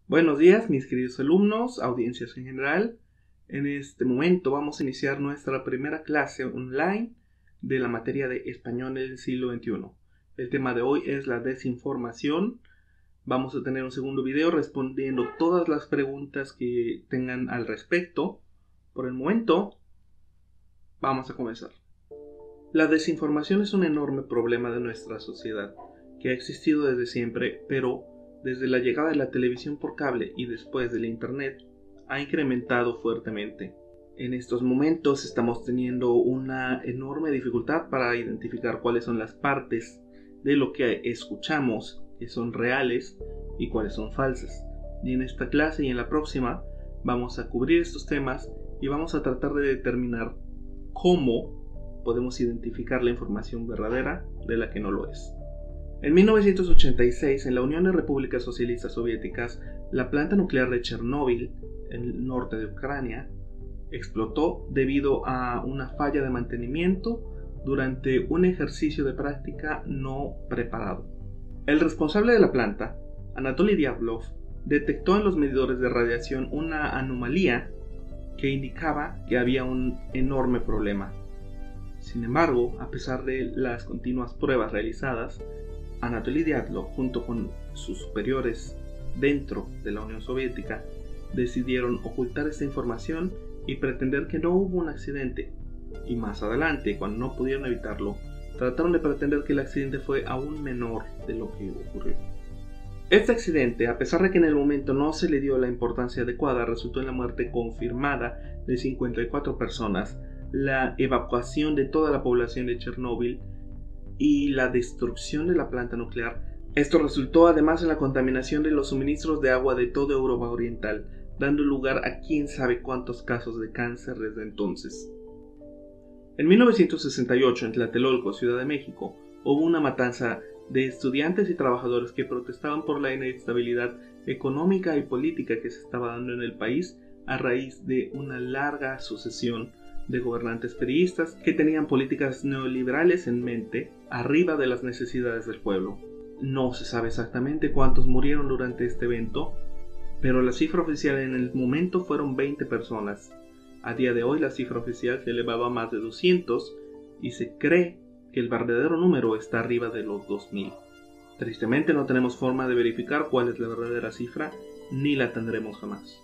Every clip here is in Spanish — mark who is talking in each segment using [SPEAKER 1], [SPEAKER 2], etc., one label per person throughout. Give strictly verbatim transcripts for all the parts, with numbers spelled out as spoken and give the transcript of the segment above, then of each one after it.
[SPEAKER 1] Buenos días, mis queridos alumnos, audiencias en general. En este momento vamos a iniciar nuestra primera clase online de la materia de español del siglo veintiuno. El tema de hoy es la desinformación. Vamos a tener un segundo video respondiendo todas las preguntas que tengan al respecto. Por el momento, vamos a comenzar. La desinformación es un enorme problema de nuestra sociedad, que ha existido desde siempre, pero desde la llegada de la televisión por cable y después del internet, ha incrementado fuertemente. En estos momentos estamos teniendo una enorme dificultad para identificar cuáles son las partes de lo que escuchamos que son reales y cuáles son falsas. Y en esta clase y en la próxima vamos a cubrir estos temas y vamos a tratar de determinar cómo podemos identificar la información verdadera de la que no lo es. En mil novecientos ochenta y seis, en la Unión de Repúblicas Socialistas Soviéticas, la planta nuclear de Chernóbil, en el norte de Ucrania, explotó debido a una falla de mantenimiento durante un ejercicio de práctica no preparado. El responsable de la planta, Anatoly Diatlov, detectó en los medidores de radiación una anomalía que indicaba que había un enorme problema. Sin embargo, a pesar de las continuas pruebas realizadas, Anatoly Diatlov, junto con sus superiores dentro de la Unión Soviética, decidieron ocultar esta información y pretender que no hubo un accidente. Y más adelante, cuando no pudieron evitarlo, trataron de pretender que el accidente fue aún menor de lo que ocurrió. Este accidente, a pesar de que en el momento no se le dio la importancia adecuada, resultó en la muerte confirmada de cincuenta y cuatro personas, la evacuación de toda la población de Chernóbil y la destrucción de la planta nuclear. Esto resultó además en la contaminación de los suministros de agua de toda Europa Oriental, dando lugar a quién sabe cuántos casos de cáncer desde entonces. En mil novecientos sesenta y ocho, en Tlatelolco, Ciudad de México, hubo una matanza de estudiantes y trabajadores que protestaban por la inestabilidad económica y política que se estaba dando en el país a raíz de una larga sucesión de gobernantes priistas que tenían políticas neoliberales en mente, arriba de las necesidades del pueblo. No se sabe exactamente cuántos murieron durante este evento, pero la cifra oficial en el momento fueron veinte personas. A día de hoy la cifra oficial se elevaba a más de doscientos y se cree que el verdadero número está arriba de los dos mil. Tristemente no tenemos forma de verificar cuál es la verdadera cifra, ni la tendremos jamás.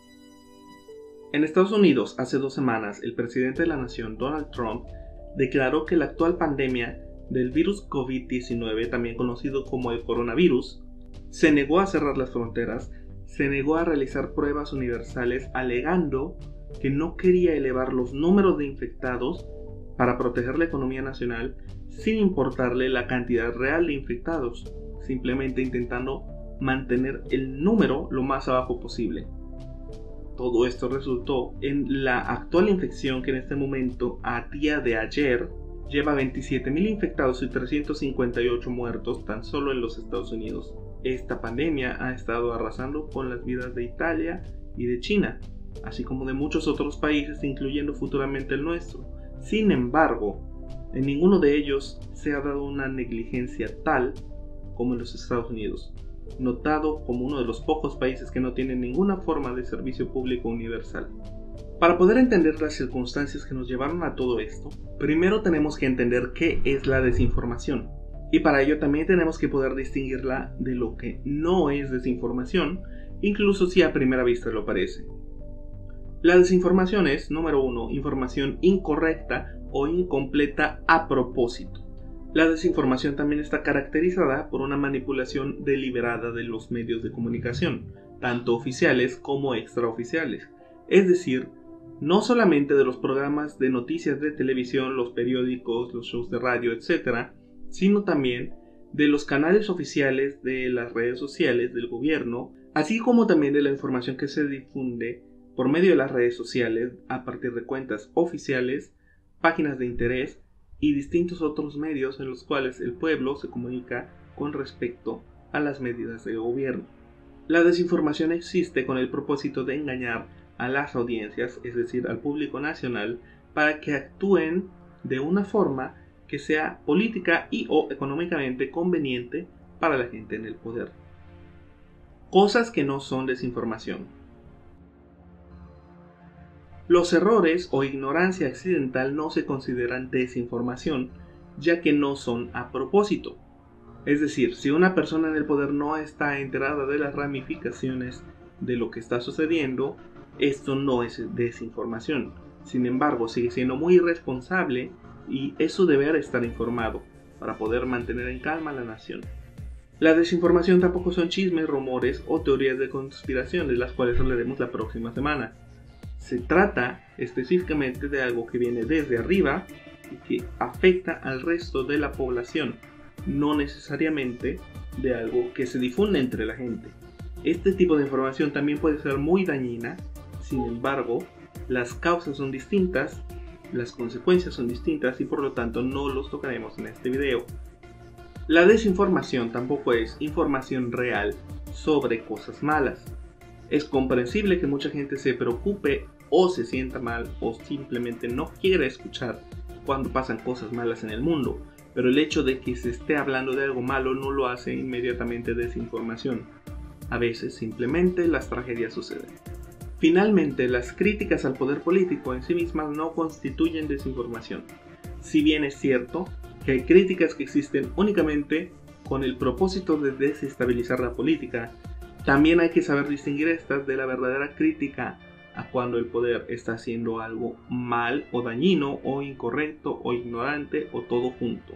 [SPEAKER 1] En Estados Unidos, hace dos semanas, el presidente de la nación, Donald Trump, declaró que la actual pandemia del virus COVID diecinueve, también conocido como el coronavirus, se negó a cerrar las fronteras, se negó a realizar pruebas universales, alegando que no quería elevar los números de infectados para proteger la economía nacional, sin importarle la cantidad real de infectados, simplemente intentando mantener el número lo más abajo posible. Todo esto resultó en la actual infección que en este momento, a día de ayer, lleva veintisiete mil infectados y trescientos cincuenta y ocho muertos tan solo en los Estados Unidos. Esta pandemia ha estado arrasando con las vidas de Italia y de China, así como de muchos otros países, incluyendo futuramente el nuestro. Sin embargo, en ninguno de ellos se ha dado una negligencia tal como en los Estados Unidos, notado como uno de los pocos países que no tienen ninguna forma de servicio público universal. Para poder entender las circunstancias que nos llevaron a todo esto, primero tenemos que entender qué es la desinformación, y para ello también tenemos que poder distinguirla de lo que no es desinformación, incluso si a primera vista lo parece. La desinformación es, número uno, información incorrecta o incompleta a propósito. La desinformación también está caracterizada por una manipulación deliberada de los medios de comunicación, tanto oficiales como extraoficiales, es decir, no solamente de los programas de noticias de televisión, los periódicos, los shows de radio, etcétera, sino también de los canales oficiales de las redes sociales del gobierno, así como también de la información que se difunde por medio de las redes sociales a partir de cuentas oficiales, páginas de interés y distintos otros medios en los cuales el pueblo se comunica con respecto a las medidas de gobierno. La desinformación existe con el propósito de engañar a las audiencias, es decir, al público nacional, para que actúen de una forma que sea política y o económicamente conveniente para la gente en el poder. Cosas que no son desinformación. Los errores o ignorancia accidental no se consideran desinformación, ya que no son a propósito. Es decir, si una persona en el poder no está enterada de las ramificaciones de lo que está sucediendo, esto no es desinformación. Sin embargo, sigue siendo muy irresponsable y es su deber estar informado para poder mantener en calma a la nación. La desinformación tampoco son chismes, rumores o teorías de conspiración, de las cuales hablaremos la próxima semana. Se trata específicamente de algo que viene desde arriba y que afecta al resto de la población, no necesariamente de algo que se difunde entre la gente. Este tipo de información también puede ser muy dañina, sin embargo, las causas son distintas, las consecuencias son distintas y por lo tanto no los tocaremos en este video. La desinformación tampoco es información real sobre cosas malas. Es comprensible que mucha gente se preocupe o se sienta mal o simplemente no quiera escuchar cuando pasan cosas malas en el mundo, pero el hecho de que se esté hablando de algo malo no lo hace inmediatamente desinformación. A veces simplemente las tragedias suceden. Finalmente, las críticas al poder político en sí mismas no constituyen desinformación. Si bien es cierto que hay críticas que existen únicamente con el propósito de desestabilizar la política, también hay que saber distinguir estas de la verdadera crítica a cuando el poder está haciendo algo mal o dañino o incorrecto o ignorante o todo junto.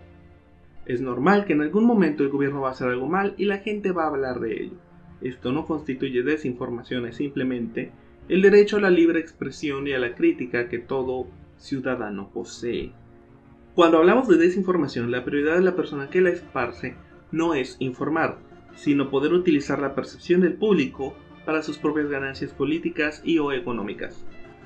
[SPEAKER 1] Es normal que en algún momento el gobierno va a hacer algo mal y la gente va a hablar de ello. Esto no constituye desinformación, es simplemente el derecho a la libre expresión y a la crítica que todo ciudadano posee. Cuando hablamos de desinformación, la prioridad de la persona que la esparce no es informar, sino poder utilizar la percepción del público para sus propias ganancias políticas y o económicas.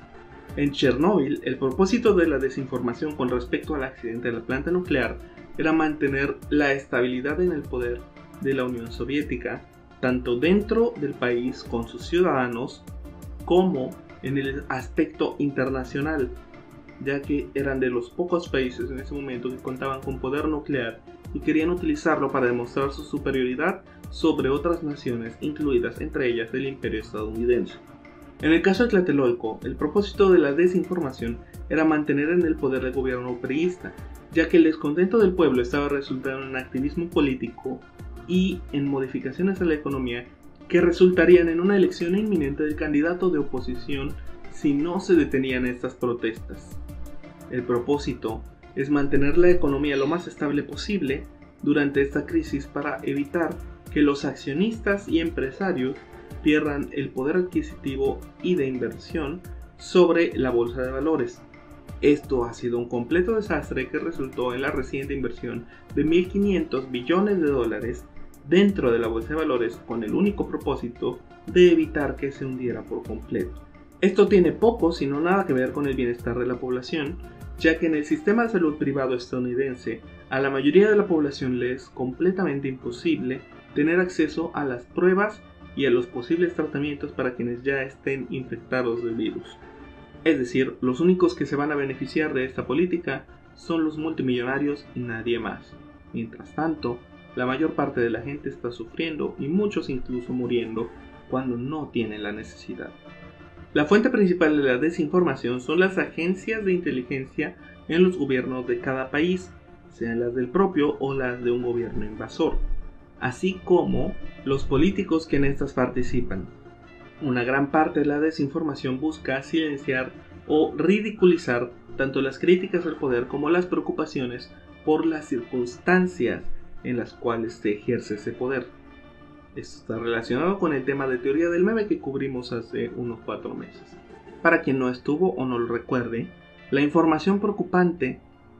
[SPEAKER 1] En Chernóbil, el propósito de la desinformación con respecto al accidente de la planta nuclear era mantener la estabilidad en el poder de la Unión Soviética, tanto dentro del país con sus ciudadanos, como en el aspecto internacional, ya que eran de los pocos países en ese momento que contaban con poder nuclear y querían utilizarlo para demostrar su superioridad sobre otras naciones, incluidas entre ellas el Imperio estadounidense. En el caso de Tlatelolco, el propósito de la desinformación era mantener en el poder el gobierno priista, ya que el descontento del pueblo estaba resultando en activismo político y en modificaciones a la economía que resultarían en una elección inminente del candidato de oposición si no se detenían estas protestas. El propósito es mantener la economía lo más estable posible durante esta crisis para evitar que los accionistas y empresarios pierdan el poder adquisitivo y de inversión sobre la bolsa de valores. Esto ha sido un completo desastre que resultó en la reciente inversión de mil quinientos billones de dólares dentro de la bolsa de valores con el único propósito de evitar que se hundiera por completo. Esto tiene poco, si no nada que ver con el bienestar de la población, ya que en el sistema de salud privado estadounidense a la mayoría de la población le es completamente imposible tener acceso a las pruebas y a los posibles tratamientos para quienes ya estén infectados del virus. Es decir, los únicos que se van a beneficiar de esta política son los multimillonarios y nadie más. Mientras tanto, la mayor parte de la gente está sufriendo y muchos incluso muriendo cuando no tienen la necesidad. La fuente principal de la desinformación son las agencias de inteligencia en los gobiernos de cada país, sean las del propio o las de un gobierno invasor, así como los políticos que en estas participan. Una gran parte de la desinformación busca silenciar o ridiculizar tanto las críticas al poder como las preocupaciones por las circunstancias en las cuales se ejerce ese poder. Esto está relacionado con el tema de teoría del meme que cubrimos hace unos cuatro meses. Para quien no estuvo o no lo recuerde, la información preocupante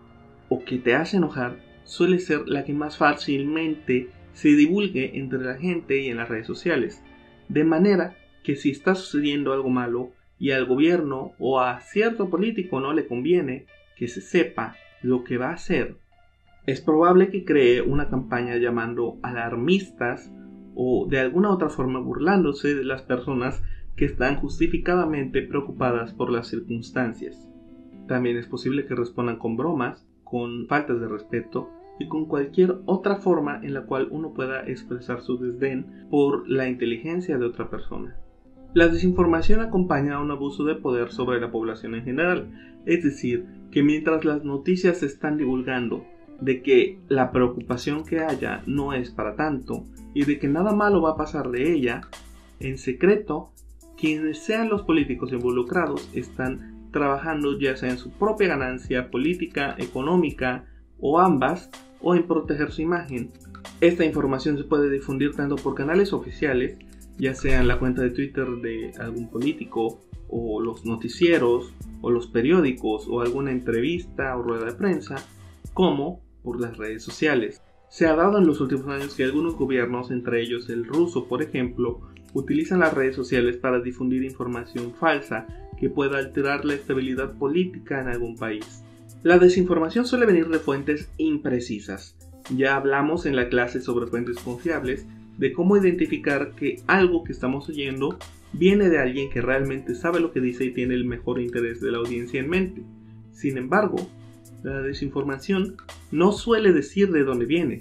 [SPEAKER 1] o que te hace enojar suele ser la que más fácilmente se divulgue entre la gente y en las redes sociales, de manera que si está sucediendo algo malo y al gobierno o a cierto político no le conviene que se sepa lo que va a hacer, es probable que cree una campaña llamando alarmistas o de alguna otra forma burlándose de las personas que están justificadamente preocupadas por las circunstancias. También es posible que respondan con bromas, con faltas de respeto y con cualquier otra forma en la cual uno pueda expresar su desdén por la inteligencia de otra persona. La desinformación acompaña a un abuso de poder sobre la población en general, es decir, que mientras las noticias se están divulgando de que la preocupación que haya no es para tanto y de que nada malo va a pasar de ella, en secreto, quienes sean los políticos involucrados están trabajando ya sea en su propia ganancia política, económica o ambas, o en proteger su imagen. Esta información se puede difundir tanto por canales oficiales, ya sea en la cuenta de Twitter de algún político, o los noticieros, o los periódicos, o alguna entrevista o rueda de prensa, como por las redes sociales. Se ha dado en los últimos años que algunos gobiernos, entre ellos el ruso por ejemplo, utilizan las redes sociales para difundir información falsa que pueda alterar la estabilidad política en algún país. La desinformación suele venir de fuentes imprecisas. Ya hablamos en la clase sobre fuentes confiables de cómo identificar que algo que estamos oyendo viene de alguien que realmente sabe lo que dice y tiene el mejor interés de la audiencia en mente. Sin embargo, la desinformación no suele decir de dónde viene.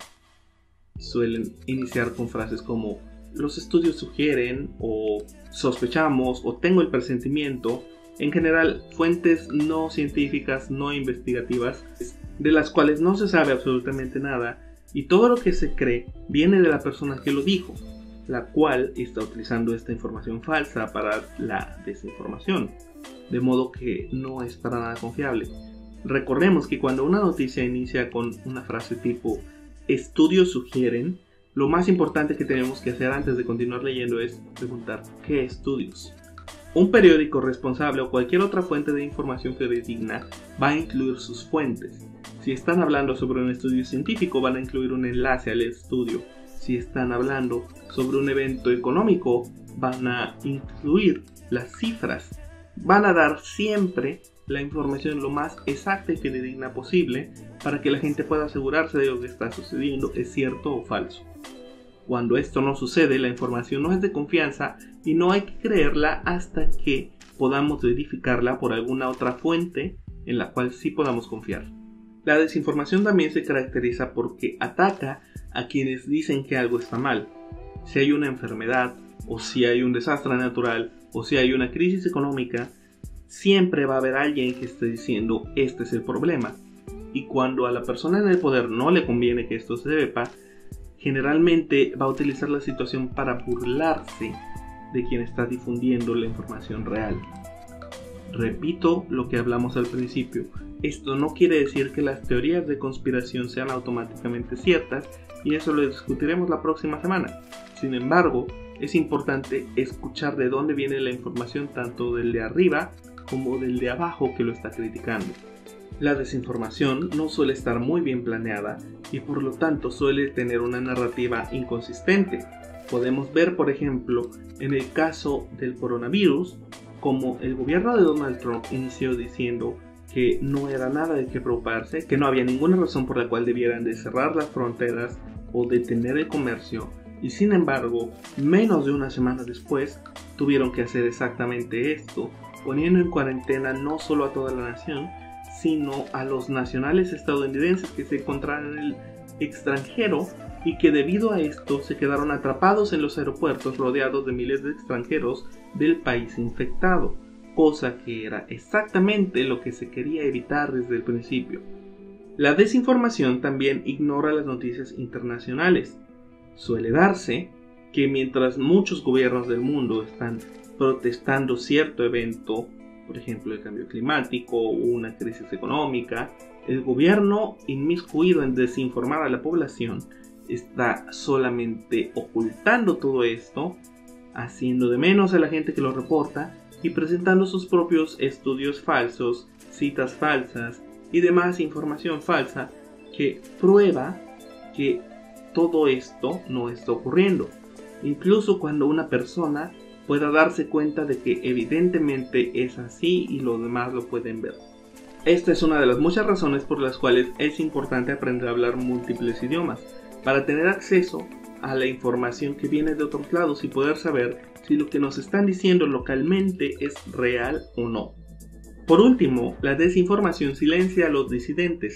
[SPEAKER 1] Suelen iniciar con frases como los estudios sugieren, o sospechamos, o tengo el presentimiento. En general, fuentes no científicas, no investigativas, de las cuales no se sabe absolutamente nada, y todo lo que se cree viene de la persona que lo dijo, la cual está utilizando esta información falsa para la desinformación, de modo que no es para nada confiable. Recordemos que cuando una noticia inicia con una frase tipo estudios sugieren, lo más importante que tenemos que hacer antes de continuar leyendo es preguntar ¿qué estudios? Un periódico responsable o cualquier otra fuente de información fidedigna va a incluir sus fuentes. Si están hablando sobre un estudio científico, van a incluir un enlace al estudio. Si están hablando sobre un evento económico, van a incluir las cifras. Van a dar siempre la información lo más exacta y fidedigna posible para que la gente pueda asegurarse de lo que está sucediendo es cierto o falso. Cuando esto no sucede, la información no es de confianza y no hay que creerla hasta que podamos verificarla por alguna otra fuente en la cual sí podamos confiar. La desinformación también se caracteriza porque ataca a quienes dicen que algo está mal. Si hay una enfermedad, o si hay un desastre natural, o si hay una crisis económica, siempre va a haber alguien que esté diciendo este es el problema. Y cuando a la persona en el poder no le conviene que esto se sepa, generalmente va a utilizar la situación para burlarse de quien está difundiendo la información real. Repito lo que hablamos al principio, esto no quiere decir que las teorías de conspiración sean automáticamente ciertas, y eso lo discutiremos la próxima semana. Sin embargo, es importante escuchar de dónde viene la información tanto del de arriba como del de abajo que lo está criticando. La desinformación no suele estar muy bien planeada y por lo tanto suele tener una narrativa inconsistente. Podemos ver, por ejemplo, en el caso del coronavirus, como el gobierno de Donald Trump inició diciendo que no era nada de qué preocuparse, que no había ninguna razón por la cual debieran de cerrar las fronteras o detener el comercio, y sin embargo, menos de una semana después, tuvieron que hacer exactamente esto, poniendo en cuarentena no solo a toda la nación, sino a los nacionales estadounidenses que se encontraban en el extranjero y que debido a esto se quedaron atrapados en los aeropuertos rodeados de miles de extranjeros del país infectado, cosa que era exactamente lo que se quería evitar desde el principio. La desinformación también ignora las noticias internacionales. Suele darse que mientras muchos gobiernos del mundo están protestando cierto evento, por ejemplo el cambio climático o una crisis económica, el gobierno inmiscuido en desinformar a la población está solamente ocultando todo esto, haciendo de menos a la gente que lo reporta y presentando sus propios estudios falsos, citas falsas y demás información falsa que prueba que todo esto no está ocurriendo, incluso cuando una persona pueda darse cuenta de que evidentemente es así y los demás lo pueden ver. Esta es una de las muchas razones por las cuales es importante aprender a hablar múltiples idiomas, para tener acceso a la información que viene de otros lados y poder saber si lo que nos están diciendo localmente es real o no. Por último, la desinformación silencia a los disidentes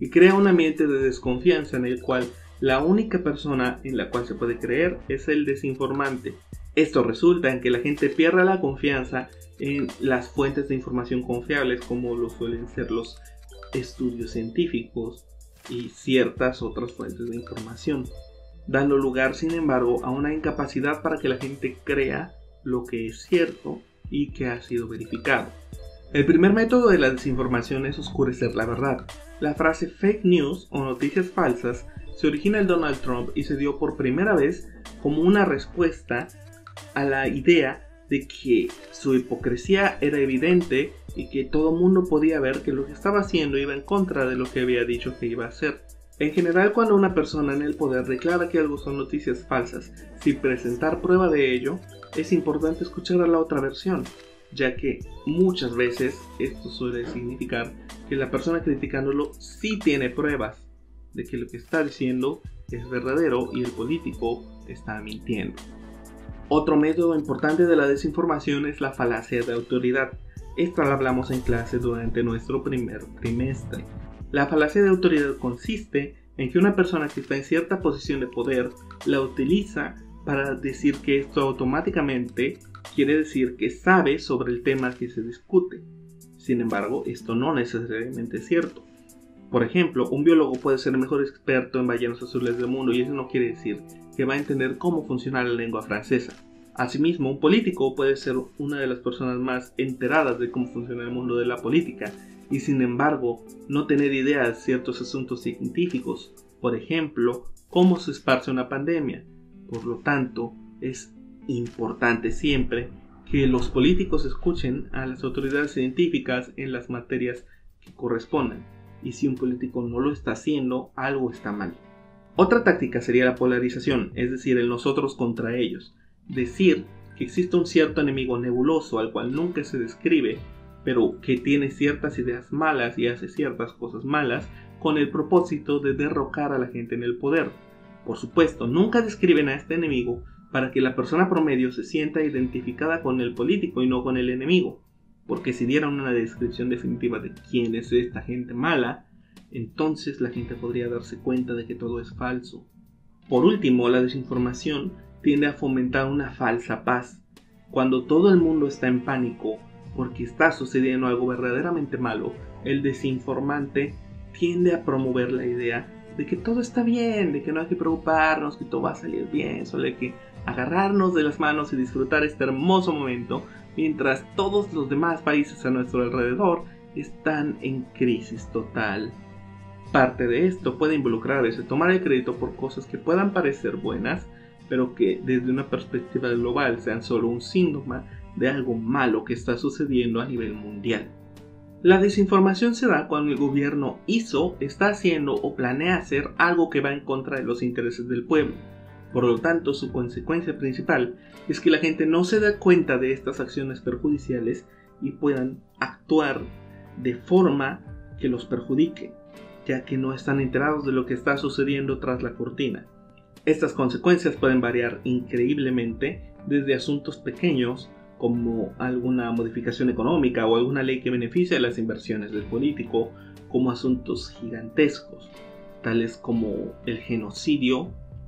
[SPEAKER 1] y crea un ambiente de desconfianza en el cual la única persona en la cual se puede creer es el desinformante. Esto resulta en que la gente pierda la confianza en las fuentes de información confiables, como lo suelen ser los estudios científicos y ciertas otras fuentes de información, dando lugar, sin embargo, a una incapacidad para que la gente crea lo que es cierto y que ha sido verificado. El primer método de la desinformación es oscurecer la verdad. La frase fake news o noticias falsas se origina en Donald Trump y se dio por primera vez como una respuesta a la idea de que su hipocresía era evidente y que todo mundo podía ver que lo que estaba haciendo iba en contra de lo que había dicho que iba a hacer. En general, cuando una persona en el poder declara que algo son noticias falsas sin presentar prueba de ello, es importante escuchar a la otra versión, ya que muchas veces esto suele significar que la persona criticándolo sí tiene pruebas de que lo que está diciendo es verdadero y el político está mintiendo. Otro método importante de la desinformación es la falacia de autoridad. Esta la hablamos en clase durante nuestro primer trimestre. La falacia de autoridad consiste en que una persona que está en cierta posición de poder la utiliza para decir que esto automáticamente quiere decir que sabe sobre el tema que se discute. Sin embargo, esto no necesariamente es cierto. Por ejemplo, un biólogo puede ser el mejor experto en ballenas azules del mundo y eso no quiere decir que va a entender cómo funciona la lengua francesa. Asimismo, un político puede ser una de las personas más enteradas de cómo funciona el mundo de la política y sin embargo no tener idea de ciertos asuntos científicos, por ejemplo, cómo se esparce una pandemia. Por lo tanto, es importante siempre que los políticos escuchen a las autoridades científicas en las materias que correspondan. Y si un político no lo está haciendo, algo está mal. Otra táctica sería la polarización, es decir, el nosotros contra ellos. Decir que existe un cierto enemigo nebuloso al cual nunca se describe, pero que tiene ciertas ideas malas y hace ciertas cosas malas con el propósito de derrocar a la gente en el poder. Por supuesto, nunca describen a este enemigo para que la persona promedio se sienta identificada con el político y no con el enemigo. Porque si dieran una descripción definitiva de quién es esta gente mala, entonces la gente podría darse cuenta de que todo es falso. Por último, la desinformación tiende a fomentar una falsa paz. Cuando todo el mundo está en pánico porque está sucediendo algo verdaderamente malo, el desinformante tiende a promover la idea de que todo está bien, de que no hay que preocuparnos, que todo va a salir bien, solo hay que agarrarnos de las manos y disfrutar este hermoso momento, mientras todos los demás países a nuestro alrededor están en crisis total. Parte de esto puede involucrar a veces tomar el crédito por cosas que puedan parecer buenas, pero que desde una perspectiva global sean solo un síntoma de algo malo que está sucediendo a nivel mundial. La desinformación se da cuando el gobierno hizo, está haciendo o planea hacer algo que va en contra de los intereses del pueblo. Por lo tanto, su consecuencia principal es que la gente no se da cuenta de estas acciones perjudiciales y puedan actuar de forma que los perjudique, ya que no están enterados de lo que está sucediendo tras la cortina. Estas consecuencias pueden variar increíblemente desde asuntos pequeños como alguna modificación económica o alguna ley que beneficie a las inversiones del político, como asuntos gigantescos, tales como el genocidio,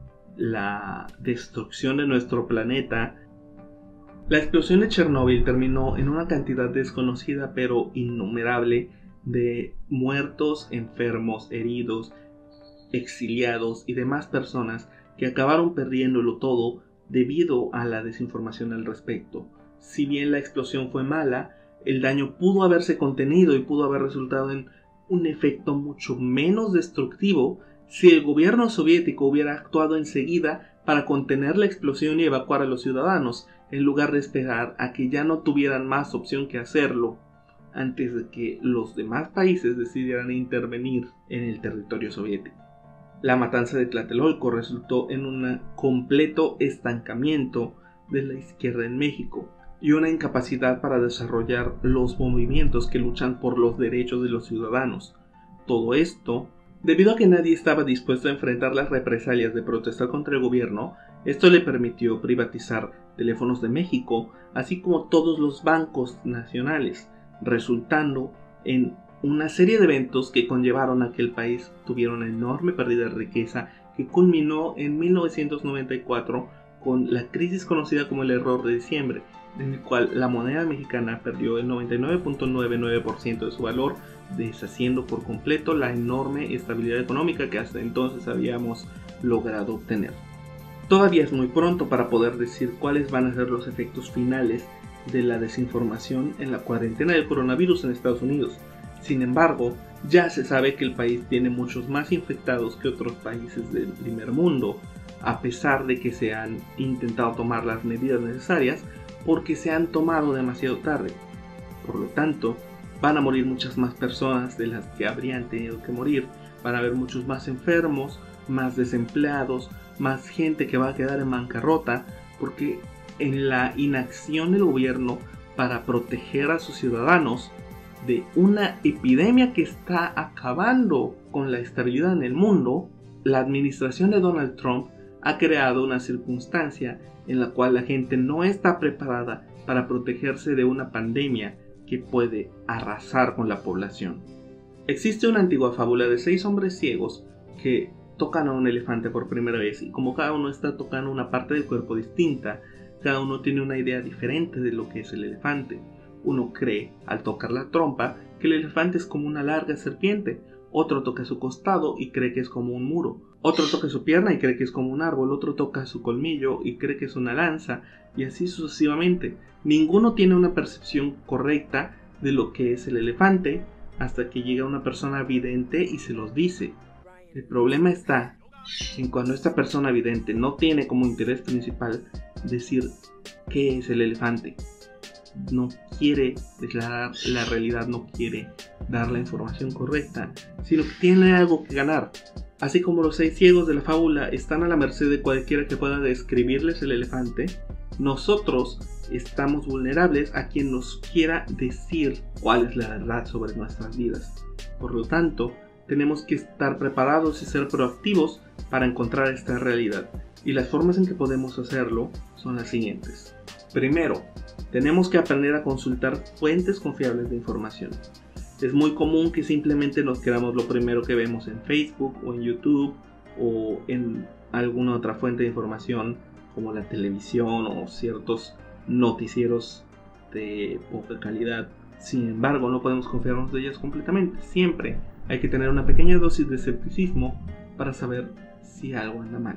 [SPEAKER 1] la destrucción de nuestro planeta. La explosión de Chernóbil terminó en una cantidad desconocida pero innumerable de muertos, enfermos, heridos, exiliados y demás personas que acabaron perdiéndolo todo debido a la desinformación al respecto. Si bien la explosión fue mala, el daño pudo haberse contenido y pudo haber resultado en un efecto mucho menos destructivo si el gobierno soviético hubiera actuado enseguida para contener la explosión y evacuar a los ciudadanos, en lugar de esperar a que ya no tuvieran más opción que hacerlo, antes de que los demás países decidieran intervenir en el territorio soviético. La matanza de Tlatelolco resultó en un completo estancamiento de la izquierda en México y una incapacidad para desarrollar los movimientos que luchan por los derechos de los ciudadanos. Todo esto, debido a que nadie estaba dispuesto a enfrentar las represalias de protestar contra el gobierno, esto le permitió privatizar Teléfonos de México, así como todos los bancos nacionales, resultando en una serie de eventos que conllevaron a que el país tuviera una enorme pérdida de riqueza que culminó en mil novecientos noventa y cuatro con la crisis conocida como el error de diciembre, en el cual la moneda mexicana perdió el noventa y nueve punto noventa y nueve por ciento de su valor, deshaciendo por completo la enorme estabilidad económica que hasta entonces habíamos logrado obtener. Todavía es muy pronto para poder decir cuáles van a ser los efectos finales de la desinformación en la cuarentena del coronavirus en Estados Unidos. Sin embargo, ya se sabe que el país tiene muchos más infectados que otros países del primer mundo, a pesar de que se han intentado tomar las medidas necesarias porque se han tomado demasiado tarde. Por lo tanto, van a morir muchas más personas de las que habrían tenido que morir. Van a haber muchos más enfermos, más desempleados, más gente que va a quedar en bancarrota, porque en la inacción del gobierno para proteger a sus ciudadanos de una epidemia que está acabando con la estabilidad en el mundo, la administración de Donald Trump ha creado una circunstancia en la cual la gente no está preparada para protegerse de una pandemia que puede arrasar con la población. Existe una antigua fábula de seis hombres ciegos que tocan a un elefante por primera vez, y como cada uno está tocando una parte del cuerpo distinta, cada uno tiene una idea diferente de lo que es el elefante. Uno cree, al tocar la trompa, que el elefante es como una larga serpiente. Otro toca su costado y cree que es como un muro. Otro toca su pierna y cree que es como un árbol. Otro toca su colmillo y cree que es una lanza. Y así sucesivamente. Ninguno tiene una percepción correcta de lo que es el elefante hasta que llega una persona vidente y se los dice. El problema está en cuando esta persona vidente no tiene como interés principal decir qué es el elefante. No quiere declarar la realidad, no quiere dar la información correcta, sino que tiene algo que ganar. Así como los seis ciegos de la fábula están a la merced de cualquiera que pueda describirles el elefante, nosotros estamos vulnerables a quien nos quiera decir cuál es la verdad sobre nuestras vidas. Por lo tanto, tenemos que estar preparados y ser proactivos para encontrar esta realidad. Y las formas en que podemos hacerlo son las siguientes. Primero, tenemos que aprender a consultar fuentes confiables de información. Es muy común que simplemente nos creamos lo primero que vemos en Facebook o en YouTube o en alguna otra fuente de información como la televisión o ciertos noticieros de poca calidad. Sin embargo, no podemos confiarnos de ellas completamente. Siempre hay que tener una pequeña dosis de escepticismo para saber si algo anda mal.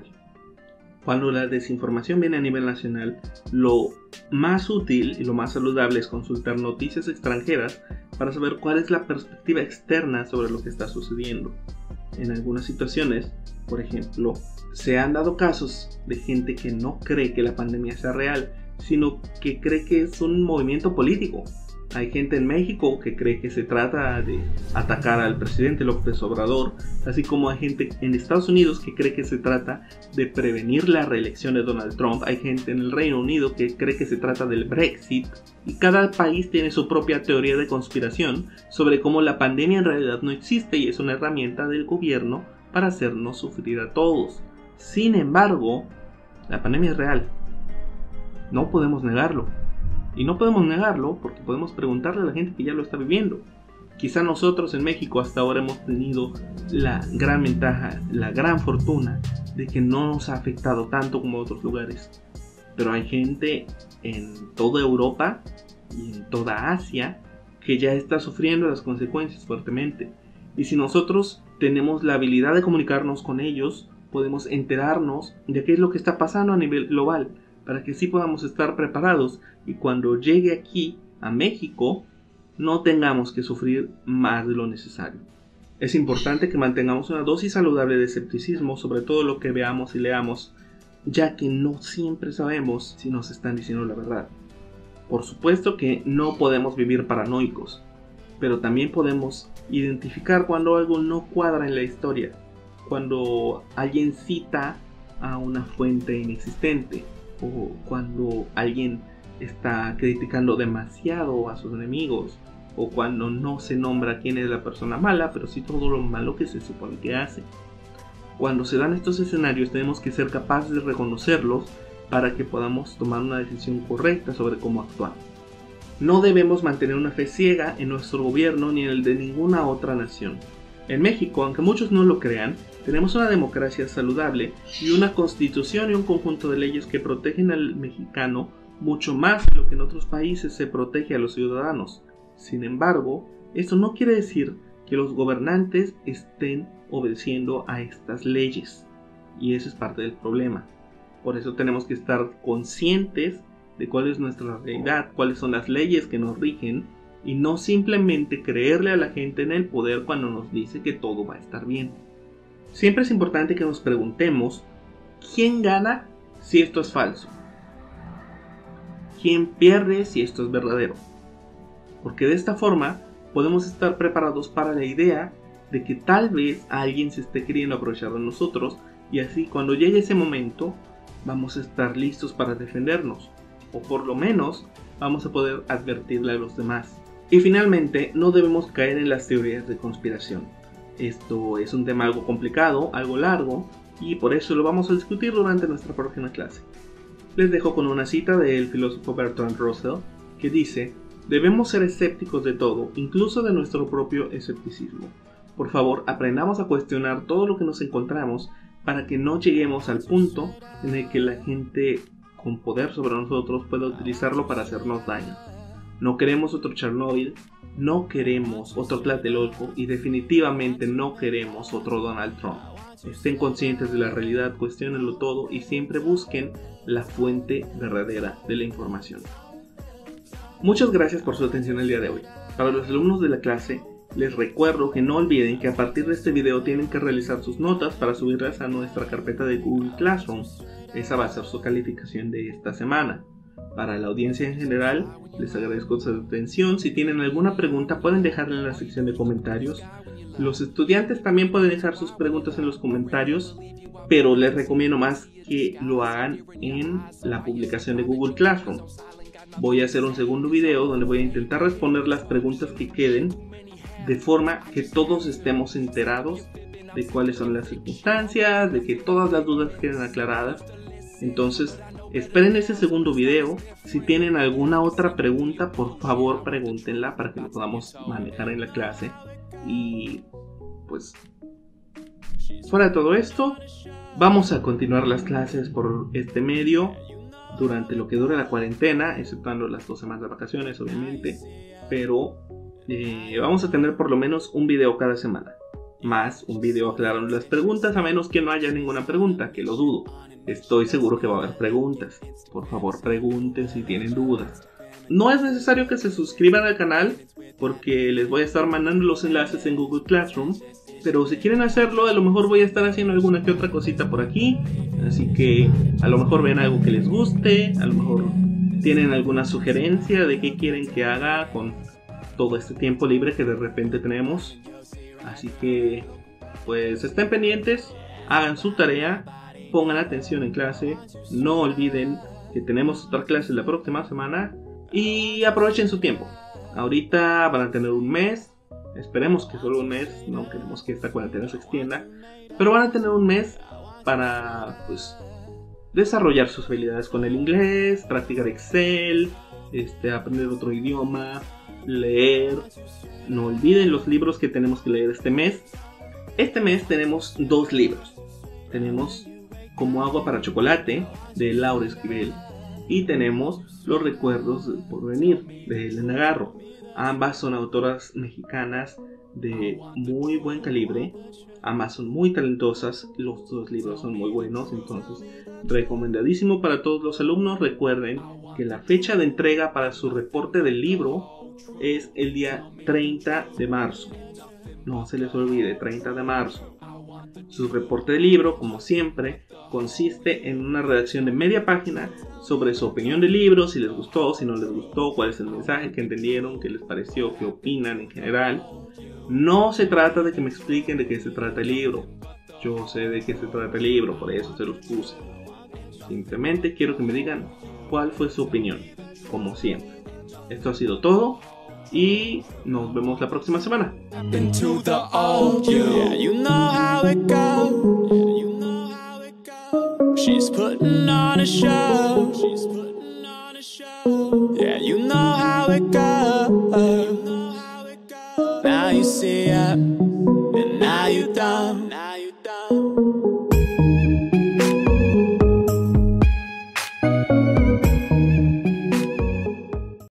[SPEAKER 1] Cuando la desinformación viene a nivel nacional, lo más útil y lo más saludable es consultar noticias extranjeras para saber cuál es la perspectiva externa sobre lo que está sucediendo. En algunas situaciones, por ejemplo, se han dado casos de gente que no cree que la pandemia sea real, sino que cree que es un movimiento político. Hay gente en México que cree que se trata de atacar al presidente López Obrador, así como hay gente en Estados Unidos que cree que se trata de prevenir la reelección de Donald Trump. Hay gente en el Reino Unido que cree que se trata del Brexit, y cada país tiene su propia teoría de conspiración sobre cómo la pandemia en realidad no existe y es una herramienta del gobierno para hacernos sufrir a todos. Sin embargo, la pandemia es real. No podemos negarlo. Y no podemos negarlo porque podemos preguntarle a la gente que ya lo está viviendo. Quizá nosotros en México hasta ahora hemos tenido la gran ventaja, la gran fortuna de que no nos ha afectado tanto como otros lugares. Pero hay gente en toda Europa y en toda Asia que ya está sufriendo las consecuencias fuertemente. Y si nosotros tenemos la habilidad de comunicarnos con ellos, podemos enterarnos de qué es lo que está pasando a nivel global, para que así podamos estar preparados y cuando llegue aquí a México no tengamos que sufrir más de lo necesario. Es importante que mantengamos una dosis saludable de escepticismo sobre todo lo que veamos y leamos, ya que no siempre sabemos si nos están diciendo la verdad. Por supuesto que no podemos vivir paranoicos, pero también podemos identificar cuando algo no cuadra en la historia, cuando alguien cita a una fuente inexistente, o cuando alguien está criticando demasiado a sus enemigos, o cuando no se nombra quién es la persona mala, pero sí todo lo malo que se supone que hace. Cuando se dan estos escenarios tenemos que ser capaces de reconocerlos para que podamos tomar una decisión correcta sobre cómo actuar. No debemos mantener una fe ciega en nuestro gobierno ni en el de ninguna otra nación. En México, aunque muchos no lo crean, tenemos una democracia saludable y una constitución y un conjunto de leyes que protegen al mexicano mucho más de lo que en otros países se protege a los ciudadanos. Sin embargo, esto no quiere decir que los gobernantes estén obedeciendo a estas leyes, y eso es parte del problema. Por eso tenemos que estar conscientes de cuál es nuestra realidad, cuáles son las leyes que nos rigen, y no simplemente creerle a la gente en el poder cuando nos dice que todo va a estar bien. Siempre es importante que nos preguntemos quién gana si esto es falso, quién pierde si esto es verdadero, porque de esta forma podemos estar preparados para la idea de que tal vez alguien se esté queriendo aprovechar de nosotros, y así cuando llegue ese momento vamos a estar listos para defendernos, o por lo menos vamos a poder advertirle a los demás. Y finalmente, no debemos caer en las teorías de conspiración. Esto es un tema algo complicado, algo largo, y por eso lo vamos a discutir durante nuestra próxima clase. Les dejo con una cita del filósofo Bertrand Russell que dice: debemos ser escépticos de todo, incluso de nuestro propio escepticismo. Por favor, aprendamos a cuestionar todo lo que nos encontramos para que no lleguemos al punto en el que la gente con poder sobre nosotros pueda utilizarlo para hacernos daño. No queremos otro Chernobyl, no queremos otro Tlatelolco y definitivamente no queremos otro Donald Trump. Estén conscientes de la realidad, cuestionenlo todo y siempre busquen la fuente verdadera de la información. Muchas gracias por su atención el día de hoy. Para los alumnos de la clase, les recuerdo que no olviden que a partir de este video tienen que realizar sus notas para subirlas a nuestra carpeta de Google Classroom. Esa va a ser su calificación de esta semana. Para la audiencia en general, les agradezco su atención. Si tienen alguna pregunta pueden dejarla en la sección de comentarios. Los estudiantes también pueden dejar sus preguntas en los comentarios, pero les recomiendo más que lo hagan en la publicación de Google Classroom. Voy a hacer un segundo video donde voy a intentar responder las preguntas que queden, de forma que todos estemos enterados de cuáles son las circunstancias, de que todas las dudas queden aclaradas. Entonces, esperen ese segundo video. Si tienen alguna otra pregunta, por favor pregúntenla para que lo podamos manejar en la clase. Y pues, fuera de todo esto, vamos a continuar las clases por este medio durante lo que dure la cuarentena, exceptuando las dos semanas de vacaciones, obviamente. Pero eh, vamos a tener por lo menos un video cada semana, más un video aclarando las preguntas, a menos que no haya ninguna pregunta, que lo dudo. Estoy seguro que va a haber preguntas. Por favor, pregunten si tienen dudas. No es necesario que se suscriban al canal, porque les voy a estar mandando los enlaces en Google Classroom. Pero si quieren hacerlo, a lo mejor voy a estar haciendo alguna que otra cosita por aquí. Así que a lo mejor ven algo que les guste, a lo mejor tienen alguna sugerencia de qué quieren que haga con todo este tiempo libre que de repente tenemos. Así que pues estén pendientes, hagan su tarea, pongan atención en clase, no olviden que tenemos otra clase la próxima semana y aprovechen su tiempo. Ahorita van a tener un mes, esperemos que solo un mes, no queremos que esta cuarentena se extienda, pero van a tener un mes para pues desarrollar sus habilidades con el inglés, practicar Excel, este, aprender otro idioma, leer. No olviden los libros que tenemos que leer este mes. Este mes tenemos dos libros. Tenemos Como agua para chocolate, de Laura Esquivel, y tenemos Los recuerdos del porvenir, de Elena Garro. Ambas son autoras mexicanas de muy buen calibre, ambas son muy talentosas, los dos libros son muy buenos, entonces recomendadísimo para todos los alumnos. Recuerden que la fecha de entrega para su reporte del libro es el día treinta de marzo, no se les olvide, treinta de marzo. Su reporte del libro, como siempre, consiste en una redacción de media página sobre su opinión del libro, si les gustó, si no les gustó, cuál es el mensaje que entendieron, qué les pareció, qué opinan en general. No se trata de que me expliquen de qué se trata el libro. Yo sé de qué se trata el libro, por eso se los puse. Simplemente quiero que me digan cuál fue su opinión, como siempre. Esto ha sido todo y nos vemos la próxima semana. Into the old you. Yeah, you know how it goes. Yeah, you know how it goes. She's putting on a show. She's putting on a show. Yeah,
[SPEAKER 2] You know how it goes. Now you see it.